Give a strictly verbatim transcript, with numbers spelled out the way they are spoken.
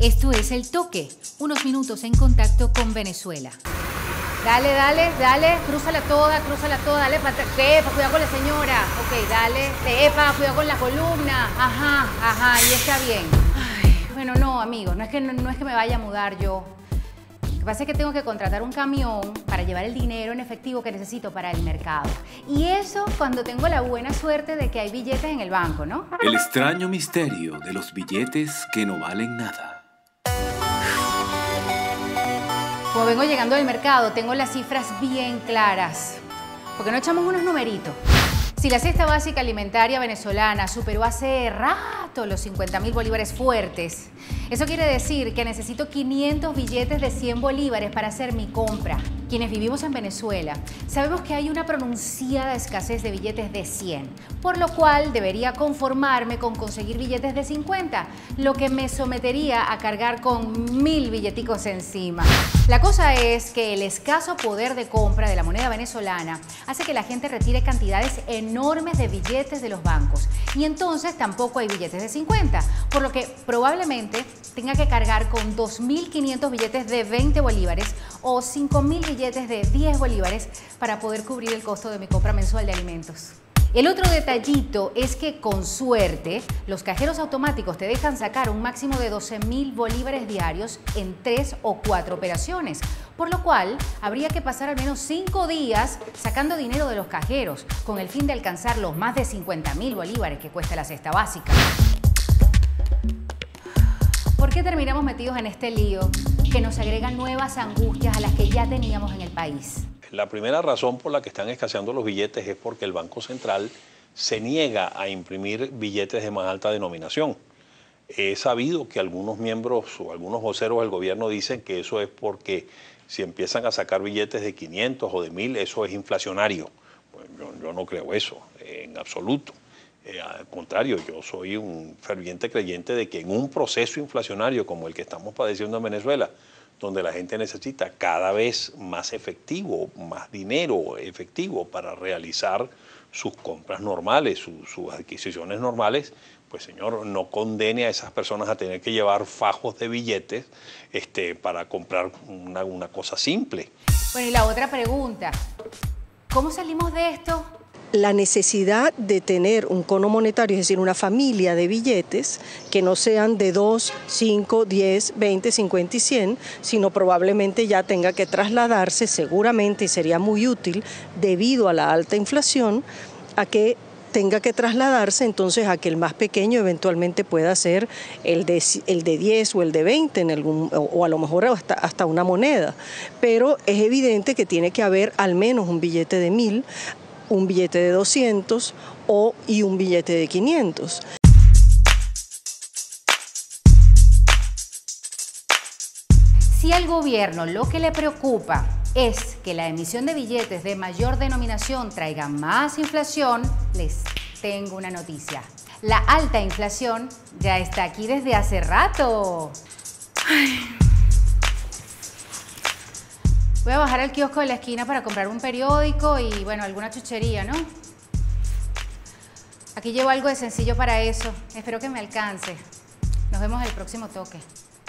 Esto es El Toque, unos minutos en contacto con Venezuela. Dale, dale, dale, crúzala toda, crúzala toda, dale, epa, cuidado con la señora. Ok, dale, epa, cuidado con la columna. Ajá, ajá, y está bien. Ay, bueno, no, amigos, no es que, no, no es que me vaya a mudar yo. Lo que pasa es que tengo que contratar un camión para llevar el dinero en efectivo que necesito para el mercado. Y eso cuando tengo la buena suerte de que hay billetes en el banco, ¿no? El extraño misterio de los billetes que no valen nada. Como vengo llegando del mercado, tengo las cifras bien claras. ¿Por qué no echamos unos numeritos? Si la cesta básica alimentaria venezolana superó hace rato los cincuenta mil bolívares fuertes, eso quiere decir que necesito quinientos billetes de cien bolívares para hacer mi compra. Quienes vivimos en Venezuela sabemos que hay una pronunciada escasez de billetes de cien, por lo cual debería conformarme con conseguir billetes de cincuenta, lo que me sometería a cargar con mil billeticos encima. La cosa es que el escaso poder de compra de la moneda venezolana hace que la gente retire cantidades enormes de billetes de los bancos y entonces tampoco hay billetes de cincuenta, por lo que probablemente tenga que cargar con dos mil quinientos billetes de veinte bolívares o cinco mil billetes de diez bolívares para poder cubrir el costo de mi compra mensual de alimentos. El otro detallito es que, con suerte, los cajeros automáticos te dejan sacar un máximo de doce mil bolívares diarios en tres o cuatro operaciones, por lo cual habría que pasar al menos cinco días sacando dinero de los cajeros, con el fin de alcanzar los más de cincuenta mil bolívares que cuesta la cesta básica. ¿Por qué terminamos metidos en este lío que nos agrega nuevas angustias a las que ya teníamos en el país? La primera razón por la que están escaseando los billetes es porque el Banco Central se niega a imprimir billetes de más alta denominación. He sabido que algunos miembros o algunos voceros del gobierno dicen que eso es porque si empiezan a sacar billetes de quinientos o de mil, eso es inflacionario. Pues yo, yo no creo eso, en absoluto. Eh, al contrario, yo soy un ferviente creyente de que en un proceso inflacionario como el que estamos padeciendo en Venezuela, donde la gente necesita cada vez más efectivo, más dinero efectivo para realizar sus compras normales, su, sus adquisiciones normales, pues señor, no condene a esas personas a tener que llevar fajos de billetes este, para comprar una, una cosa simple. Bueno, y la otra pregunta, ¿cómo salimos de esto? La necesidad de tener un cono monetario, es decir, una familia de billetes que no sean de dos, cinco, diez, veinte, cincuenta y cien, sino probablemente ya tenga que trasladarse, seguramente, y sería muy útil, debido a la alta inflación, a que tenga que trasladarse entonces a que el más pequeño eventualmente pueda ser el de, el de diez o el de veinte, en algún, o a lo mejor hasta, hasta una moneda. Pero es evidente que tiene que haber al menos un billete de mil, un billete de doscientos o, y un billete de quinientos. Si al gobierno lo que le preocupa es que la emisión de billetes de mayor denominación traiga más inflación, les tengo una noticia. La alta inflación ya está aquí desde hace rato. Ay. Voy a bajar al kiosco de la esquina para comprar un periódico y, bueno, alguna chuchería, ¿no? Aquí llevo algo de sencillo para eso. Espero que me alcance. Nos vemos en el próximo toque.